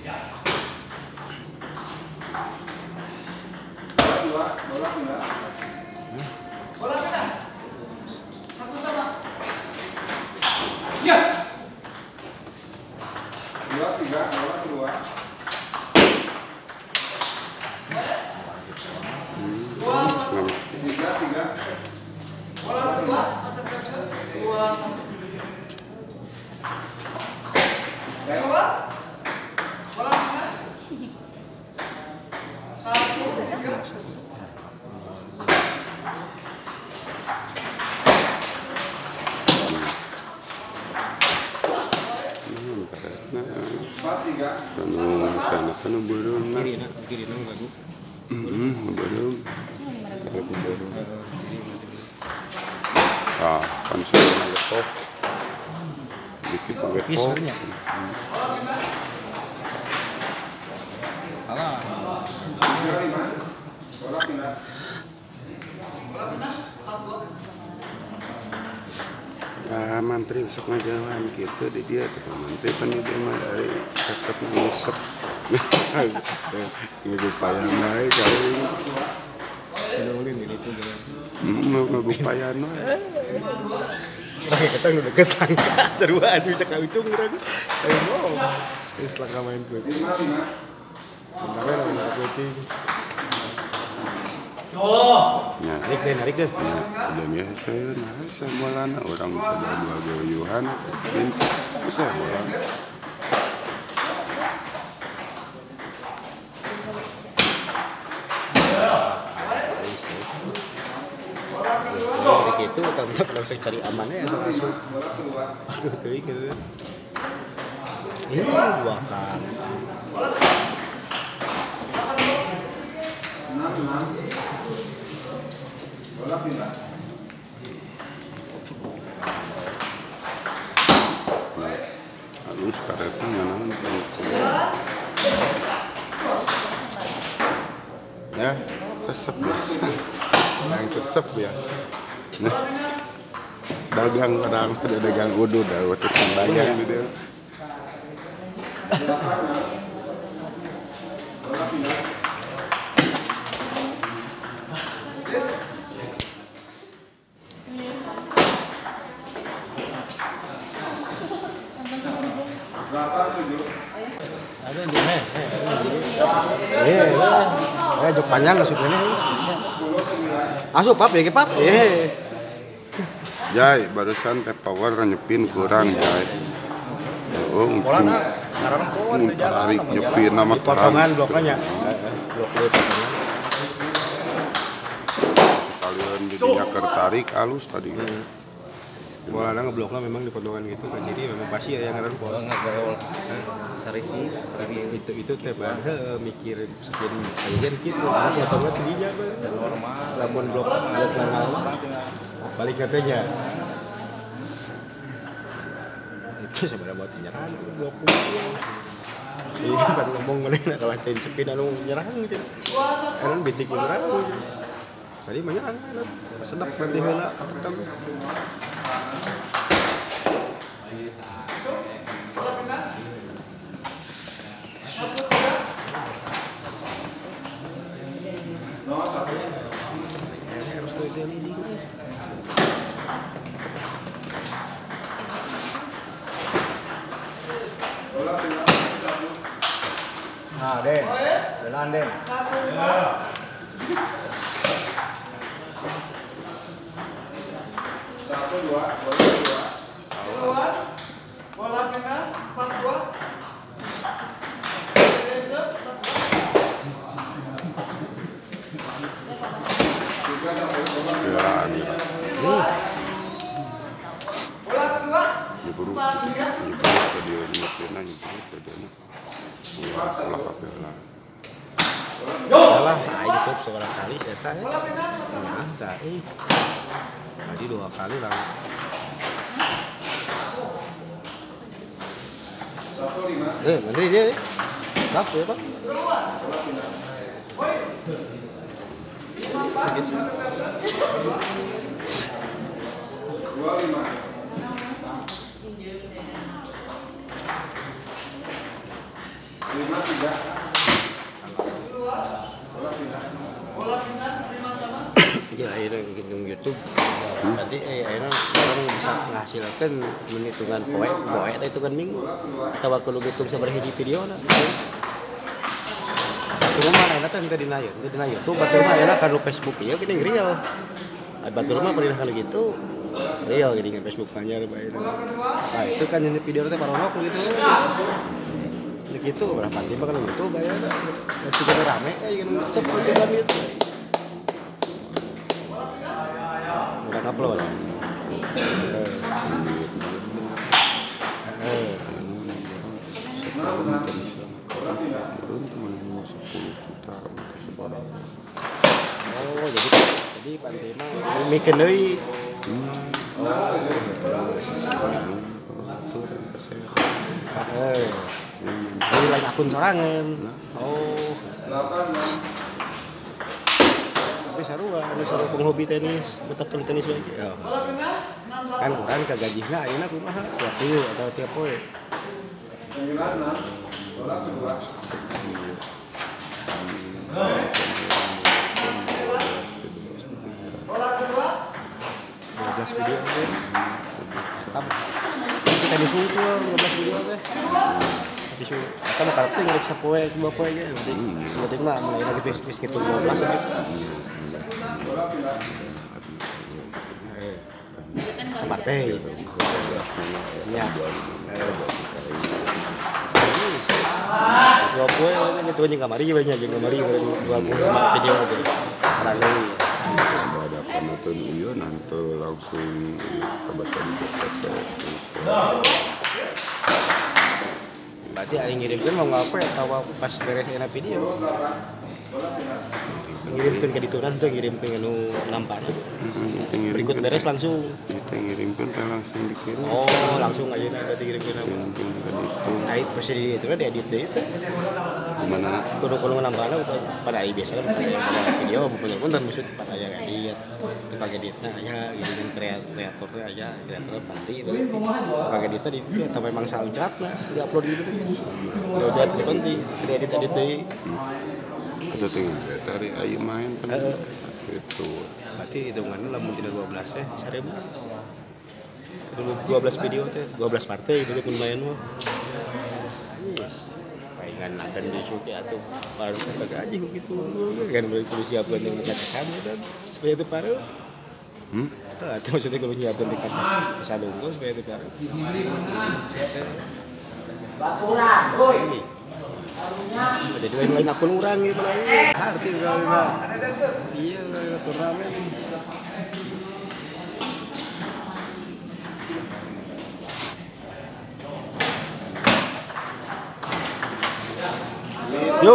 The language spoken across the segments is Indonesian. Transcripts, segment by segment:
Bola pindah. Satu sama. Ya. 2, 3, bola keluar. 3, 3. Bola kedua. 2, 1. Kedua. Bola pindah. 1, 3. Sana kan burung kiri nang baru. Burung. Ah, kan saya letok. Dikit letok. Alah. Bola pindah. Mantri sok ngajawan gitu di dia tuh mantri pan dia mah dari tetep ngisep ngupaya nae kali Nulin ini tuh ngupaya nae lagi ketang udah ketang seruan bisa kawitung urang ayo mau geus langka main kuit sebenarnya udah kuiting ya narik deh udah biasa ya nah sebolana orang pada dua goyuhan bisa bola kayak gitu kalau saya cari amannya ya langsung aduh tuh gitu ini 2 kali 6. Bola pindah. Halus karetnya mana? Ya, sesep biasa. Yang sesep biasa. Nah, dagang kadang ada dagang udud, ada waktu dagang gitu. Bola pindah. ada di jok panjang asup ini asup pap ya pap Jai barusan teh power nyepin kurang Jai tarik nyepin nama potongan bloknya blok potongan sekalian jadinya kertarik halus tadi bola ngebloknya memang di potongan gitu kan jadi memang pasti ya yang ngaran bola ngagol sarisi itu teh bae mikir sekian kajian gitu potongan tingginya dan normal lamun blok lanang balik katanya itu sebenarnya buat penyerang blok ini kan ngomong mana kalau cain sepin anu nyerang gitu kan bintik nyerang tadi menyerang sedap nanti heula kan nah Den jalan Den Satu, dua. Bola pindah. 4-2. Bola kedua. Nyeburu ke dia nyepinnya nyeburu ke dia ulah kapela salah aing sep seorang kali saya tanya Bola pindah. nah tadi 2 kali lah 1, 5. menteri dia Pak ya Pak Dua, 5. Ya akhirnya gitu YouTube nanti akhirnya orang bisa menghasilkan menghitungan poe atau hitungan minggu atau waktu lu hitung seberapa video nah cuma mana nanti dina YouTube batur mah akhirnya kan Facebook ya gini real batur mah pernah kalau gitu real gini kan Facebook aja nah itu kan yang video itu paronok gitu gitu berapa tiba kalau YouTube aja masih kita rame kan seperti itu udah upload oh jadi pantai mah mikir deui ini lain akun sorangan tapi sarua penghobi tenis betap tenis lagi kan kurang ke gajihna ayeuna kumaha tiap minggu atau tiap poe video teh kita disuruh 12 video teh disuruh kita mau kartu ngerik sapoe 2 poe ge penting mah mulai lagi fix gitu 12 aja sampai ya 2 poe itu jeung kamari banyak jeung kamari 25 video aja karang deui ada penonton iya nanti langsung kebaca di berarti aing ngirimkeun mau ngapain tahu pas beres enak video ngirimkeun ke dituna teh ngirimkeun anu lampana berikut beres langsung kita ngirimkeun teh langsung dikirim oh langsung aja berarti ngirimkeun nah itu pasti itu di edit deh itu mana kudu lampana pada ai biasa kan pada video punya konten maksud pada aya edit itu pakai editna aya gini kreatornya aja kreator panti pakai editnya di itu tapi memang sauncapna enggak upload gitu sudah di konti edit deui ada tinggal dari ayu main kan itu berarti hitungannya lamun tidak 12 ya 1000 dulu 12 video teh 12 partai gitu pun main mah palingan akan disuki atuh baru kita gaji gitu kan baru siapkan yang dikatakan dan supaya itu paru itu maksudnya kalau nyiapkan dikatakan sadunggo supaya itu paru baturan woi jadi lain akun orang gitu lagi arti iya turnamen yo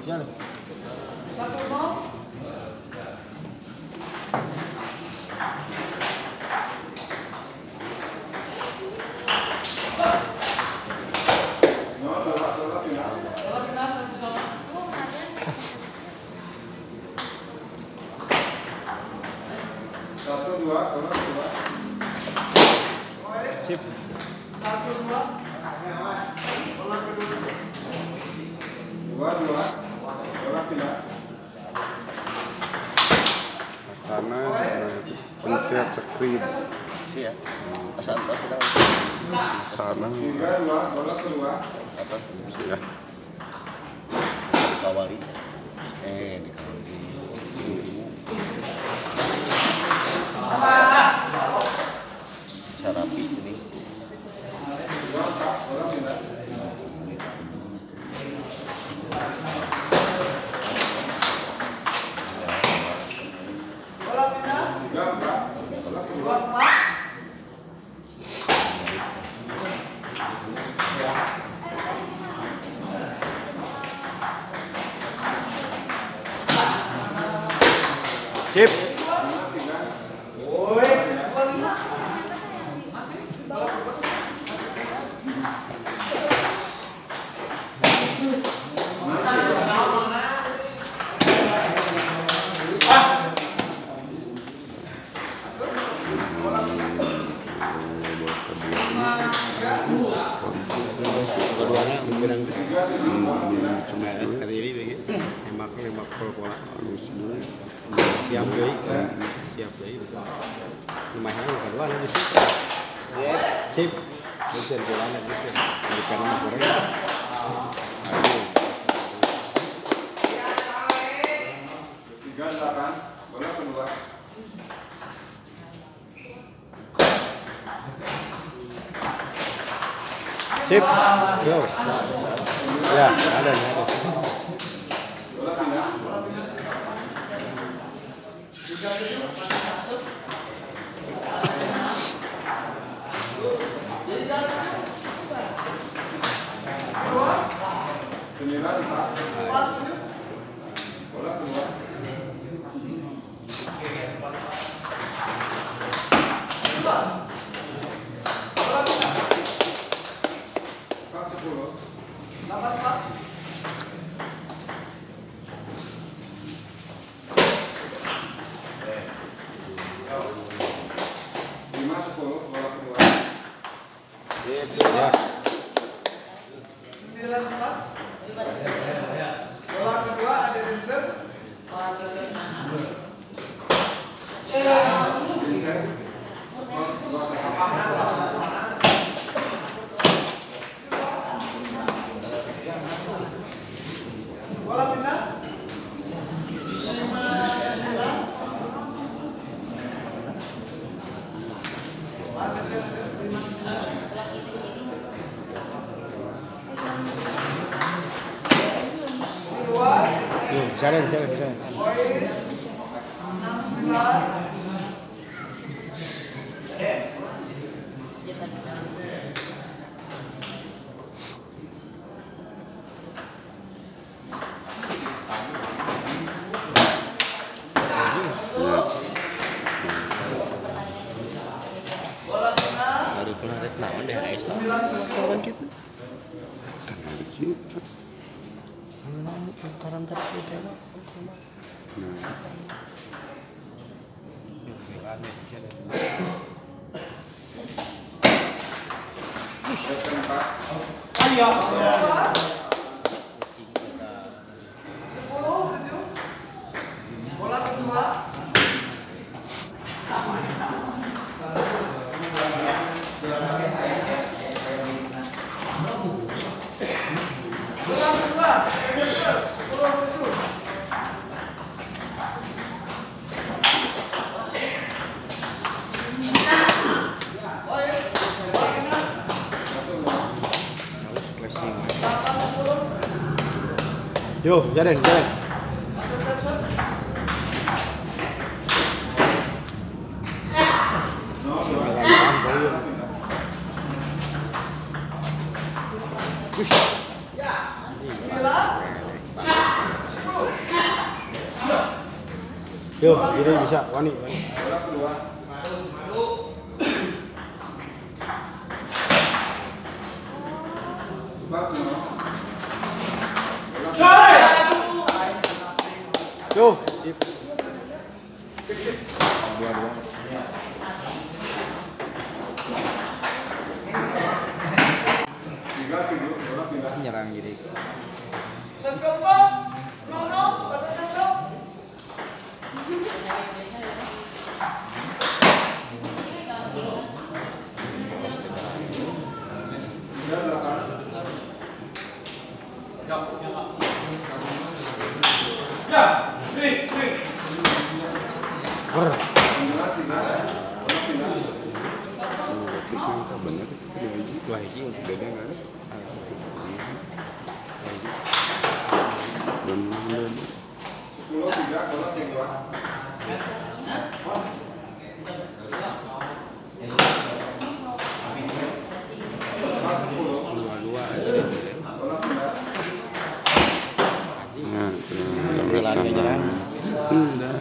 sip 2 sana pencet screen sih ya asal kita sana atas ya kawali di sarapi ini sip keduanya bilang cuma kata ini begitu lemak pola halus dulu. siap deh siap deh lumayan kedua lagi sih sip bisa jalan bisa di kanan Korea aduh 38 bola kedua. sip yo ya ada Bola pindah. Sembilan empat. Bola kedua. Empat 10. Lima 10 bola kedua. ya Bola kedua ada Vincent. Vincent. Bola pindah. yo jalan baru kemarin naon deh AS kawan gitu karantar kita Bola kedua. Bola kedua. 10-7. harus flashing yo jalan yo ini bisa wani Bola kedua. Empat 0. yo sip dua Tiga 7 bola pindah. nyerang jadi Tiga 8. ber 9-3 bola pindah. Kita bener dua hiji untuk beda kan? Bener. 10-3 bola kedua. Empat 10 dua bola pindah. Nah, lari ke jalan udah.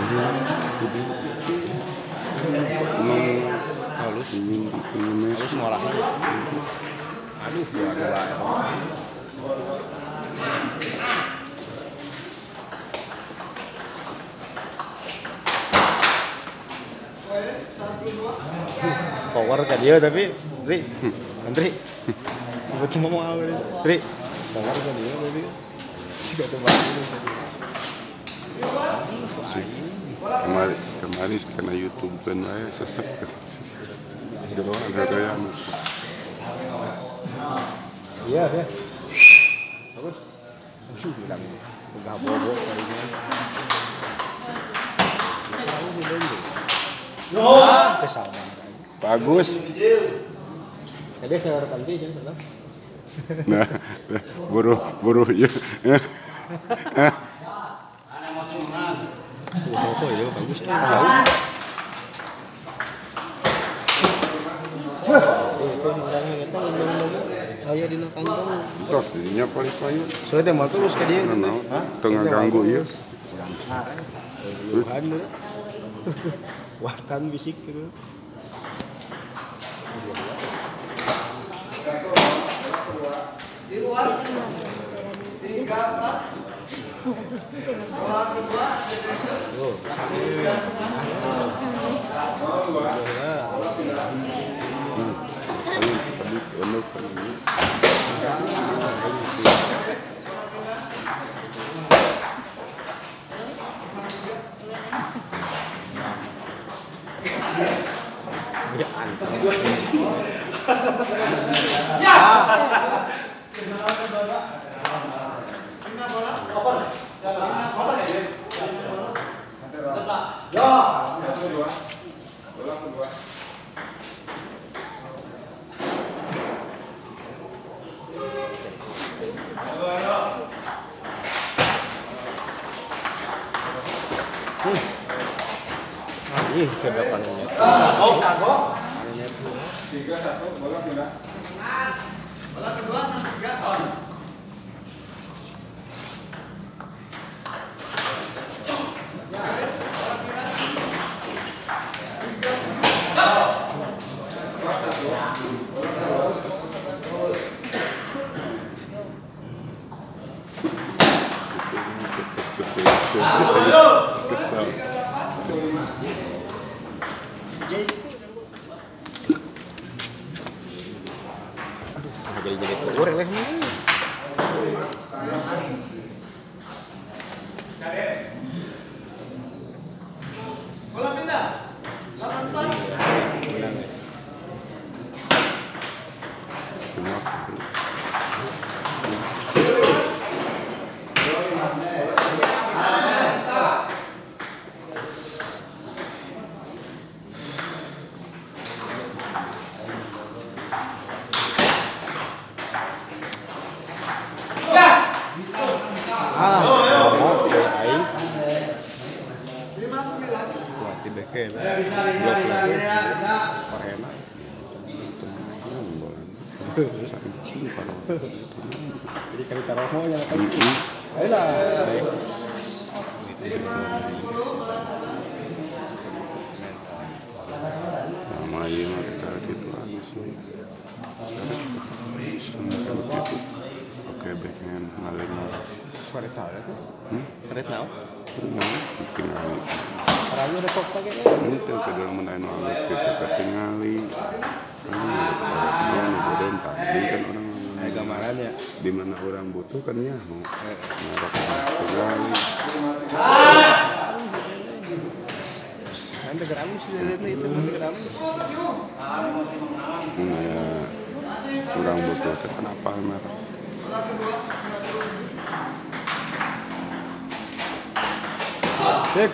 halus Ini halus ngolah aduh dua power ke dia tapi Andri Betul ngomong apa nih? Tri, dengar kan dia tadi. Si gak ada tadi. Kemarin kena YouTube kan saya sesep kan. Ada gaya Iya, ya. Bagus. Bilang udah bobo kali ini. Tahu belum? Kesama. bagus. Jadi saya rekam dia jangan. Nah, buru ya. Foto ya bagus. Itu orangnya kita saya di kantong. Terus ininya paling Soalnya mau terus ke dia. tengah ganggu ya. Tuhan tuh. Watan bisik gitu. Di luar. 3, 4. Orang kedua. Ih, coba panggilnya. Kagok. 3-1, bola pindah. Bola kedua 3. Jadi turun leh. Bola pindah. 8-4. Jadi kali cara mau yang kan. Ayolah. Nama ini mereka itu oke backnya ngalir Suara tahu ya tuh. Suara tahu. bikin ngali Karena udah kok pakai ini tuh kedua menaik halus gitu ketingali ya nih bodoh tadi kan orang gambarannya di mana orang butuh kan ya mau ngarep ketingali kan tegeramus sih itu tegeramus ya orang butuh itu kenapa merah sip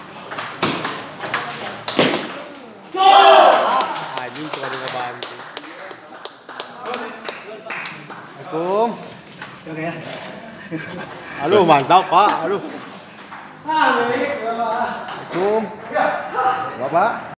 anjing cuma dia ngebantu Assalamualaikum. Oke ya. Aduh mantap Pak. Aduh. Assalamualaikum. Bapak.